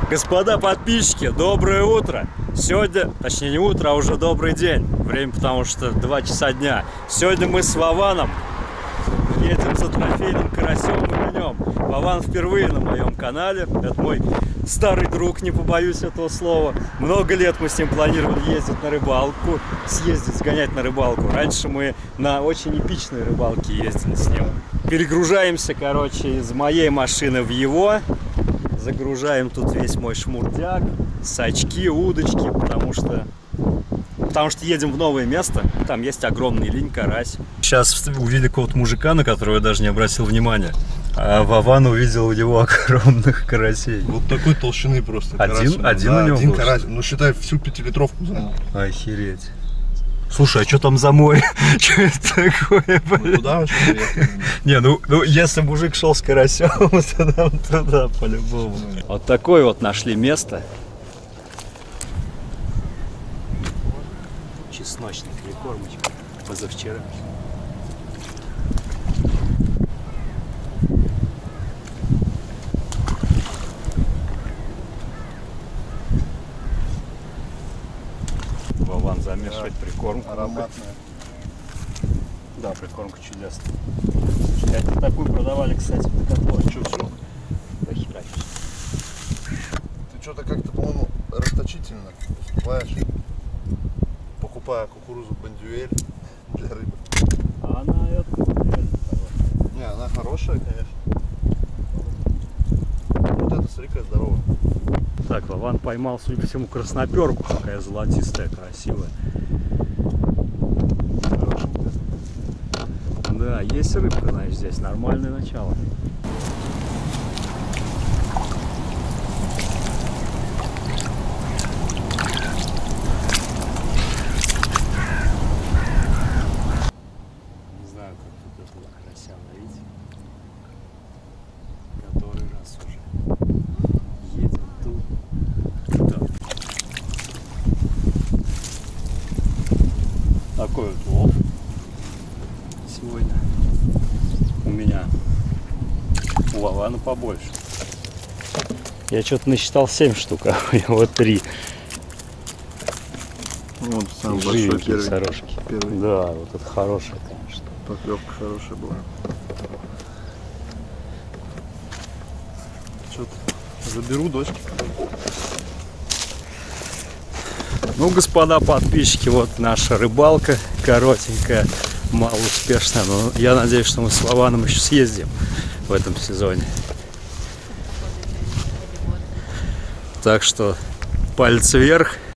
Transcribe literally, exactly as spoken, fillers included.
Господа подписчики, доброе утро! Сегодня, точнее не утро, а уже добрый день. Время, потому что два часа дня. Сегодня мы с Вованом едем за трофейным карасем и на нем. Вован впервые на моем канале. Это мой старый друг, не побоюсь этого слова. Много лет мы с ним планировали ездить на рыбалку, съездить, сгонять на рыбалку. Раньше мы на очень эпичной рыбалке ездили с ним. Перегружаемся, короче, из моей машины в его. Загружаем тут весь мой шмурдяк, сачки, удочки, потому что, потому что едем в новое место. Там есть огромный линь, карась. Сейчас увидели какого-то мужика, на которого я даже не обратил внимания. А Вован увидел у него огромных карасей. Вот такой толщины просто. Один, один да, у него один был? карась. Ну считай, всю пятилитровку занял. Охереть. Слушай, а что там за море? Что это такое? Ну, туда вообще приехали. Не, ну, ну если мужик шел с карасем, то нам туда по-любому. Вот такое вот нашли место. Чесночный прикормочка. Позавчера. Вован замешивает да, прикормку. Ароматная. Да, прикормка чудесная. Это такую продавали, кстати, в Декатлоне. Что, все? Да хера. Ты что-то как-то, по-моему, расточительно поступаешь, покупая кукурузу Бондюэль для рыбы. А она это реально хорошая. Не, она хорошая, конечно. Вот эта, смотри, какая здоровая. Так, Вован поймал, судя по всему, красноперку, такая золотистая, красивая. Да, есть рыбка, значит, здесь нормальное начало. Не знаю, как тут этого карася ловить. Который раз уже едем тут. Да. Такой вот лов сегодня у меня. У Вована побольше. Я что-то насчитал семь штук, а у него три. Вот самый большой первый. Сорожки. Первый. Да, вот это хорошая, конечно. Поклевка хорошая была. Что-то заберу дочки. Ну, господа подписчики, вот наша рыбалка коротенькая, малоуспешная, но я надеюсь, что мы с Вованом еще съездим в этом сезоне. Так что палец вверх.